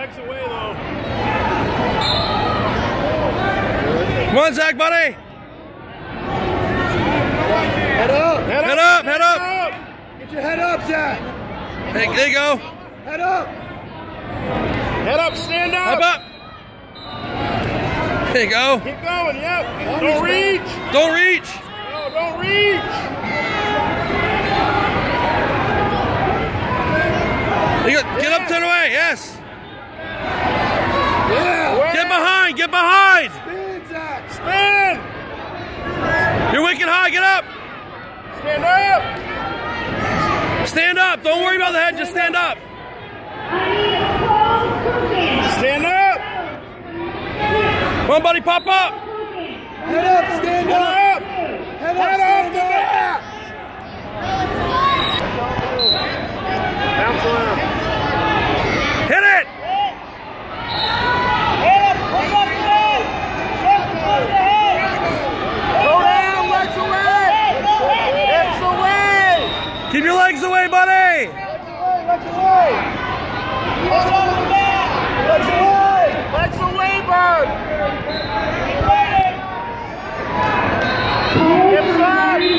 legs away, though. Come on, Zach, buddy. Head up. Head up, head up. Get your head up, Zach. Hey, there you go. Head up. Head up, stand up. Head up. There you go. Keep going, yep. Don't reach. Don't reach. No, don't reach. Get up, turn away, yes. Yeah. Get behind, get behind. Spin, Zach. Spin. You're wicked high, get up. Stand up. Stand up, don't worry about the head, just stand up. Stand up. Come on, buddy, pop up. Head up, stand up. Head up, stand up. Bounce around. Hit it. Go down, legs away. Hips away. Keep your legs away, buddy. Legs away. Legs away. Legs away, bird. Hips up.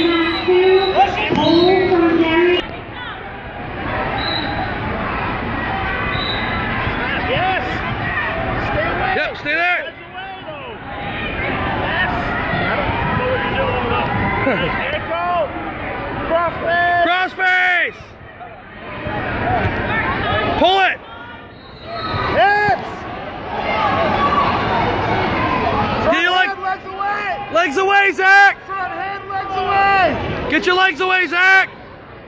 Yes. Stay away. Yep, stay there. Legs away, though. Yes. I don't know what you're doing though. Ankle. Cross face. Cross face. Pull it. Hips. Get your Legs away. legs away, Zach. Front head, legs away. Get your legs away, Zach. Two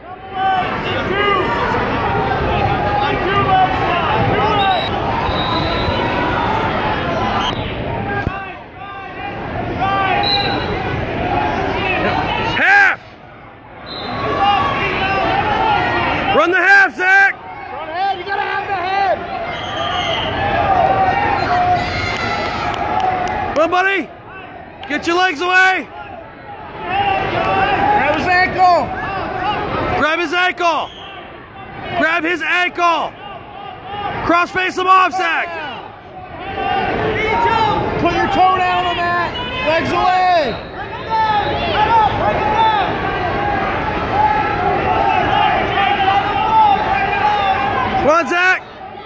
legs now. Two legs. Half. Run the half, Zach. Front head, you gotta have the head. Come on, buddy. Get your legs away. Grab his ankle. Grab his ankle. Grab his ankle. Cross face him off, Zach. Put your toe down on that. Legs away. Come on, Zach.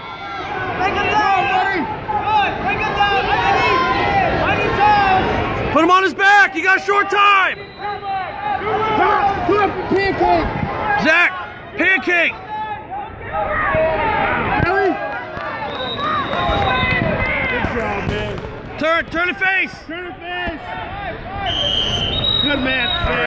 Put him on his back. You got a short time. Put up your pancake. Zach, pancake. Derry. Good job, man. Turn the face. Turn the face. Good man.